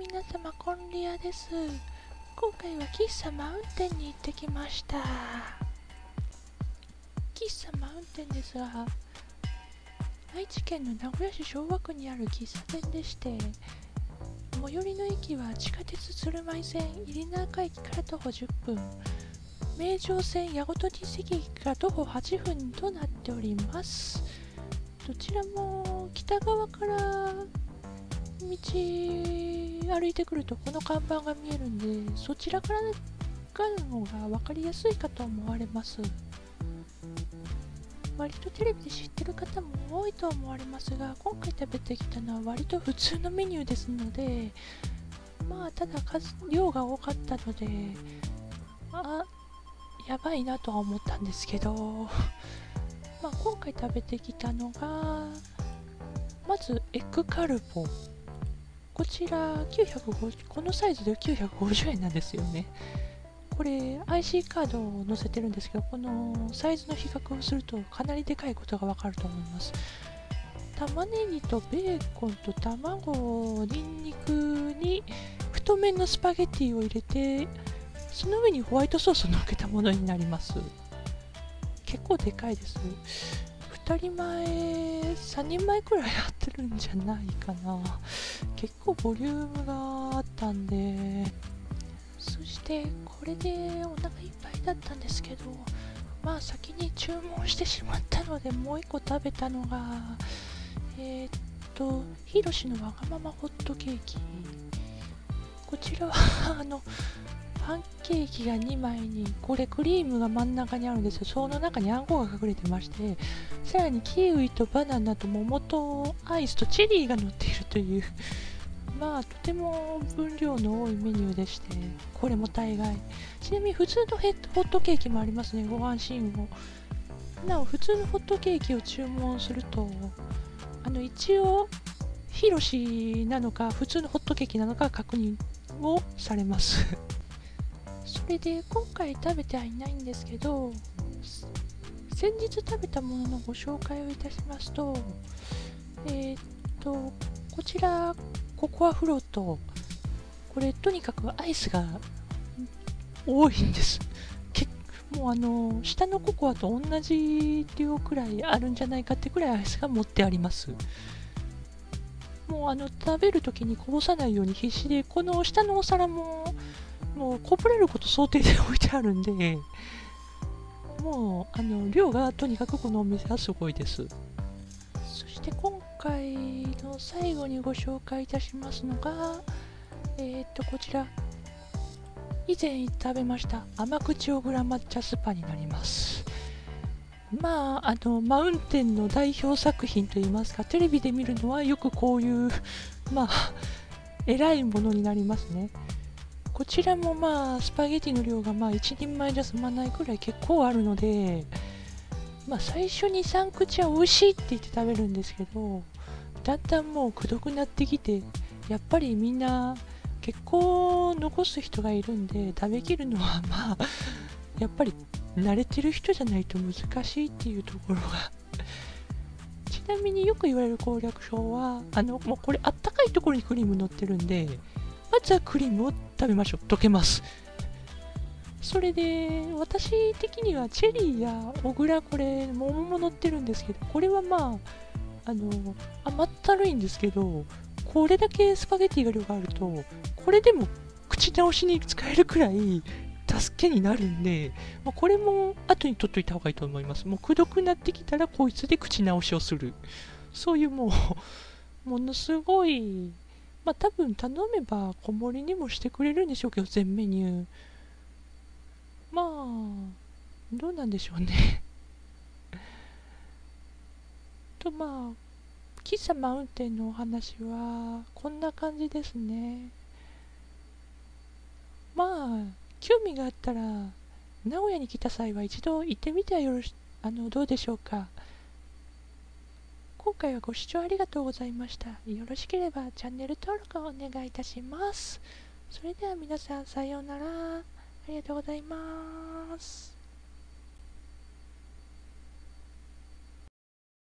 皆様こんりやです。今回は喫茶マウンテンに行ってきました。喫茶マウンテンですが、愛知県の名古屋市昭和区にある喫茶店でして、最寄りの駅は地下鉄鶴舞線入中駅から徒歩10分、名城線八事日赤駅から徒歩8分となっております。どちらも北側から道歩いてくるとこの看板が見えるんで、そちらからがのが分かりやすいかと思われます。割とテレビで知ってる方も多いと思われますが、今回食べてきたのは割と普通のメニューですので、ただ量が多かったので、やばいなとは思ったんですけど今回食べてきたのが、まずエッグカルボ、こちら950、このサイズで950円なんですよね。これ IC カードを載せてるんですけど、このサイズの比較をするとかなりでかいことがわかると思います。玉ねぎとベーコンと卵、ニンニクに太麺のスパゲッティを入れて、その上にホワイトソースを乗っけたものになります。結構でかいです。2人前、3人前くらいあってるんじゃないかな。結構ボリュームがあったんで、そしてこれでお腹いっぱいだったんですけど、先に注文してしまったので、もう1個食べたのがヒロシのわがままホットケーキ。こちらはパンケーキが2枚に、これクリームが真ん中にあるんですよ。その中にあんこが隠れてまして、さらにキウイとバナナと桃とアイスとチェリーが乗っているというとても分量の多いメニューでして、これも大概。ちなみに普通のホットケーキもありますね、ご安心を。なお、普通のホットケーキを注文すると、一応ヒロシなのか普通のホットケーキなのか確認をされますそれで今回食べてはいないんですけど、先日食べたもののご紹介をいたしますと、こちらココアフロート、これとにかくアイスが多いんです。もう下のココアと同じ量くらいあるんじゃないかってくらいアイスが持ってあります。もう食べるときにこぼさないように必死で、この下のお皿ももうこぼれること想定で置いてあるんで、もう量がとにかくこのお店はすごいです。そして今回の最後にご紹介いたしますのが、こちら以前食べました甘口小倉抹茶スパになります。マウンテンの代表作品といいますか、テレビで見るのはよくこういう偉いものになりますね。こちらもスパゲティの量が1人前じゃ済まないくらい結構あるので、最初に3口は美味しいって言って食べるんですけど、だんだんもうくどくなってきて、やっぱりみんな結構残す人がいるんで、食べきるのはやっぱり慣れてる人じゃないと難しいっていうところがちなみによく言われる攻略法は、もうこれあったかいところにクリーム乗ってるんで、まずはクリームを食べましょう。溶けます。それで私的にはチェリーや小倉、これ桃も乗ってるんですけど、これは甘ったるいんですけど、これだけスパゲティが量があると、これでも口直しに使えるくらい助けになるんで、これも後に取っといた方がいいと思います。もうくどくなってきたらこいつで口直しをする、そういうものすごい、多分頼めば小盛りにもしてくれるんでしょうけど、全メニューどうなんでしょうね喫茶マウンテンのお話はこんな感じですね。興味があったら名古屋に来た際は一度行ってみてはどうでしょうか。今回はご視聴ありがとうございました。よろしければチャンネル登録をお願いいたします。それでは皆さんさようなら。ありがとうございます。